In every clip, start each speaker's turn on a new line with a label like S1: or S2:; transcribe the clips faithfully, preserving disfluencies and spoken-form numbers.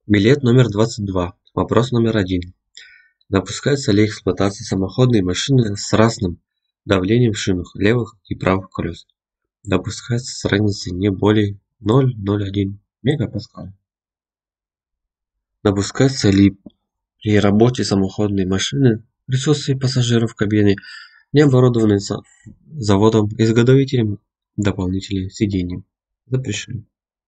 S1: Билет номер двадцать два. Вопрос номер один. Допускается ли эксплуатация самоходной машины с разным давлением в шинах левых и правых колес? Допускается с разницей не более ноль целых ноль один мегапаскаль. Допускается ли при работе самоходной машины присутствие пассажиров в кабине, не оборудованной заводом-изготовителем дополнительным сиденьем? Запрещено.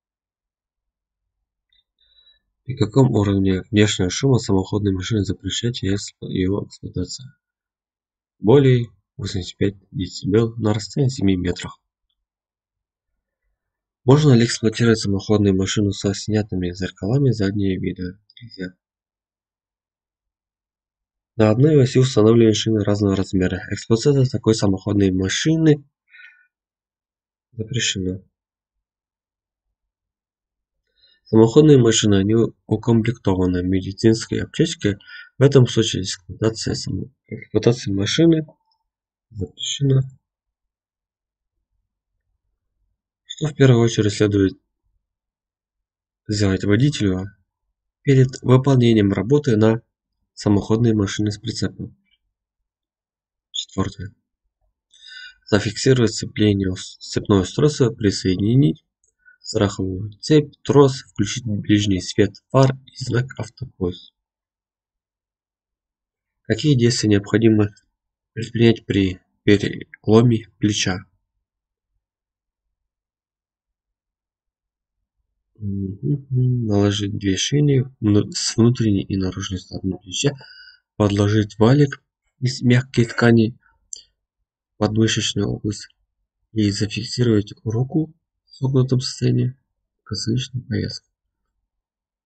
S1: При каком уровне внешнего шума самоходной машины запрещать его эксплуатация? Более восемьдесят пять децибел на расстоянии семи метров. Можно ли эксплуатировать самоходную машину со снятыми зеркалами заднего вида? Нельзя. На одной оси установлены шины разного размера. Эксплуатация такой самоходной машины запрещена. Самоходная машина не укомплектована медицинской аптечкой. В этом случае эксплуатация, само... эксплуатация машины запрещена. Что в первую очередь следует сделать водителю перед выполнением работы на самоходной машине с прицепом? Четвертое. Зафиксировать сцепление, сцепное устройство, присоединить страховую цепь, трос, включить ближний свет фар и знак автопоезд. Какие действия необходимо предпринять при переломе плеча? Наложить две шины с внутренней и наружной стороны плеча, подложить валик из мягкой ткани в подмышечную область и зафиксировать руку в согнутом состоянии косыночной повязкой.